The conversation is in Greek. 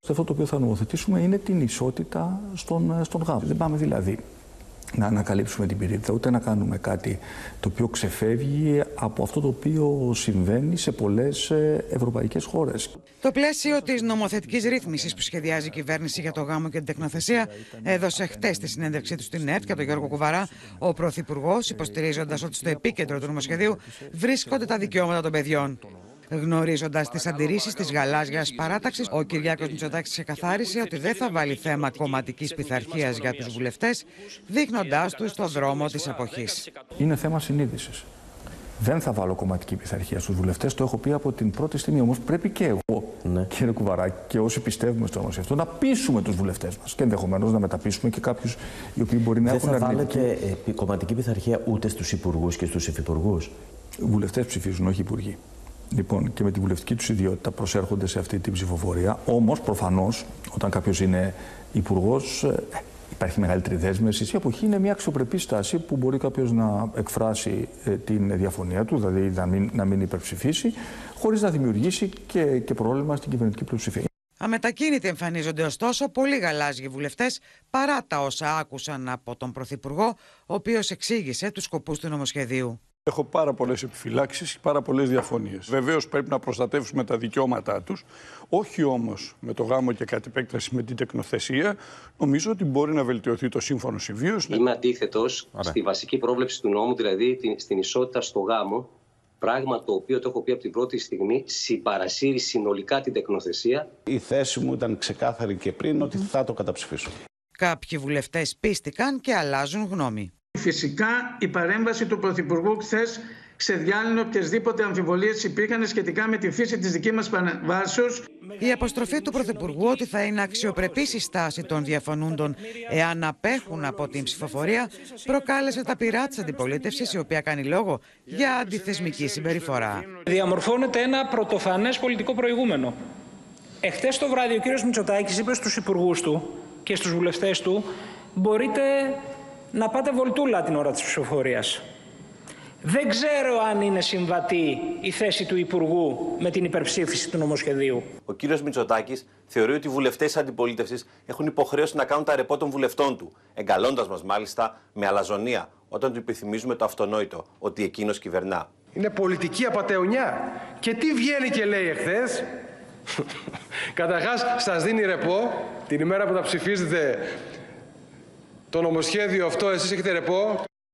Αυτό το οποίο θα νομοθετήσουμε είναι την ισότητα στον γάμο. Δεν πάμε δηλαδή να ανακαλύψουμε την πυρίτιδα, ούτε να κάνουμε κάτι το οποίο ξεφεύγει από αυτό το οποίο συμβαίνει σε πολλές ευρωπαϊκές χώρες. Το πλαίσιο της νομοθετικής ρύθμισης που σχεδιάζει η κυβέρνηση για το γάμο και την τεκνοθεσία έδωσε χτες τη συνέντευξή του στην ΕΡΤ και τον Γιώργο Κουβαρά ο Πρωθυπουργός, υποστηρίζοντας ότι στο επίκεντρο του νομοσχεδίου βρίσκονται τα δικαιώματα των παιδιών. Γνωρίζοντας τις αντιρρήσεις της γαλάζιας παράταξης, ο Κυριάκος Μητσοτάκης ξεκαθάρισε ότι δεν θα βάλει θέμα κομματικής πειθαρχίας για τους βουλευτές, δείχνοντάς τους στον δρόμο της αποχής. Είναι θέμα συνείδησης. Δεν θα βάλω κομματική πειθαρχία στους βουλευτές, το έχω πει από την πρώτη στιγμή. Όμως πρέπει και εγώ, κύριε Κουβαρά, και όσοι πιστεύουμε στο αυτό, να πείσουμε τους βουλευτές μας. Και ενδεχομένως να μεταπείσουμε και κάποιους οι οποίοι μπορεί να έχουν αρνητική. Δεν θα βάλετε κομματική πειθαρχία ούτε στους υπουργούς και στους υφυπουργούς. Βουλευτές ψηφίζουν, όχι υπουργοί. Λοιπόν, και με τη βουλευτική τους ιδιότητα προσέρχονται σε αυτή την ψηφοφορία. Όμως, προφανώς, όταν κάποιος είναι υπουργός, υπάρχει μεγαλύτερη δέσμευση. Η αποχή είναι μια αξιοπρεπή στάση που μπορεί κάποιος να εκφράσει την διαφωνία του, δηλαδή να μην υπερψηφίσει, χωρίς να δημιουργήσει και πρόβλημα στην κυβερνητική πλειοψηφία. Αμετακίνητοι εμφανίζονται ωστόσο πολλοί γαλάζιοι βουλευτές, παρά τα όσα άκουσαν από τον Πρωθυπουργό, ο οποίος εξήγησε τους σκοπούς του νομοσχεδίου. Έχω πάρα πολλές επιφυλάξεις και πάρα πολλές διαφωνίες. Βεβαίως πρέπει να προστατεύσουμε τα δικαιώματά τους, όχι όμως με το γάμο και κατ' επέκταση με την τεκνοθεσία. Νομίζω ότι μπορεί να βελτιωθεί το σύμφωνο συμβίωσης. Είμαι αντίθετος στη βασική πρόβλεψη του νόμου, δηλαδή στην ισότητα στο γάμο, πράγμα το οποίο το έχω πει από την πρώτη στιγμή, συμπαρασύρει συνολικά την τεκνοθεσία. Η θέση μου ήταν ξεκάθαρη και πριν ότι θα το καταψηφίσω. Κάποιοι βουλευτές πίστηκαν και αλλάζουν γνώμη. Φυσικά η παρέμβαση του Πρωθυπουργού χθες ξεδιάλυνε οποιασδήποτε αμφιβολίες υπήρχαν σχετικά με τη φύση της δικής μας παρεμβάσεως. Η αποστροφή του Πρωθυπουργού ότι θα είναι αξιοπρεπής η στάση των διαφωνούντων εάν απέχουν από την ψηφοφορία προκάλεσε τα πειρά της αντιπολίτευσης, η οποία κάνει λόγο για αντιθεσμική συμπεριφορά. Διαμορφώνεται ένα πρωτοφανές πολιτικό προηγούμενο. Εχθές το βράδυ ο κύριος Μητσοτάκης είπε στους υπουργούς του και στους βουλευτές του: μπορείτε να πάτε βολτούλα την ώρα της ψηφοφορίας. Δεν ξέρω αν είναι συμβατή η θέση του Υπουργού με την υπερψήφιση του νομοσχεδίου. Ο κύριος Μητσοτάκης θεωρεί ότι οι βουλευτές της αντιπολίτευσης έχουν υποχρέωση να κάνουν τα ρεπό των βουλευτών του, εγκαλώντας μας μάλιστα με αλαζονία όταν του υπενθυμίζουμε το αυτονόητο, ότι εκείνος κυβερνά. Είναι πολιτική απατεωνιά. Και τι βγαίνει και λέει εχθές? Καταρχάς, σας δίνει ρεπό την ημέρα που θα ψηφίζετε το νομοσχέδιο αυτό, εσείς έχετε ρεπό.